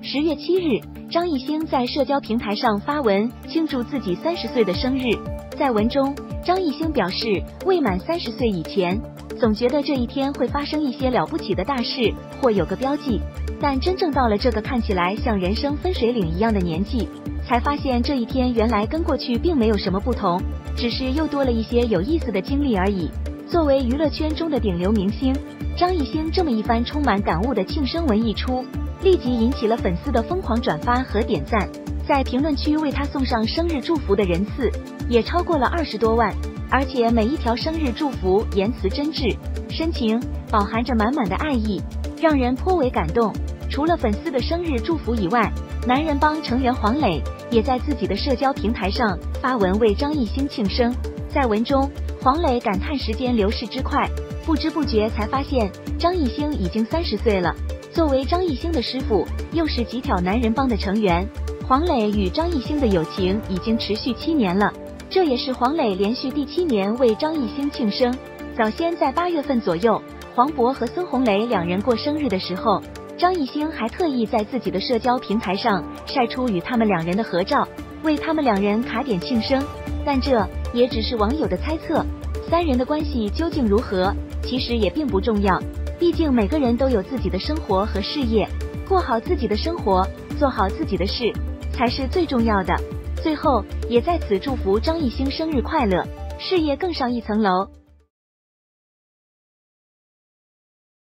10月7日，张艺兴在社交平台上发文庆祝自己30岁的生日。在文中，张艺兴表示，未满30岁以前，总觉得这一天会发生一些了不起的大事，或有个标记，但真正到了这个看起来像人生分水岭一样的年纪，才发现这一天原来跟过去并没有什么不同，只是又多了一些有意思的经历而已。作为娱乐圈中的顶流明星，张艺兴这么一番充满感悟的庆生文一出，立即引起了粉丝的疯狂转发和点赞，在评论区为他送上生日祝福的人次也超过了20多万，而且每一条生日祝福言辞真挚深情，饱含着满满的爱意，让人颇为感动。除了粉丝的生日祝福以外，男人帮成员黄磊也在自己的社交平台上发文为张艺兴庆生。在文中，黄磊感叹时间流逝之快，不知不觉才发现张艺兴已经30岁了。作为张艺兴的师傅，又是几挑男人帮的成员，黄磊与张艺兴的友情已经持续7年了，这也是黄磊连续第7年为张艺兴庆生。早先在8月份左右，黄渤和孙红雷两人过生日的时候，张艺兴还特意在自己的社交平台上晒出与他们两人的合照，为他们两人卡点庆生。但这也只是网友的猜测，三人的关系究竟如何，其实也并不重要，毕竟每个人都有自己的生活和事业，过好自己的生活，做好自己的事，才是最重要的。最后，也在此祝福张艺兴生日快乐，事业更上一层楼。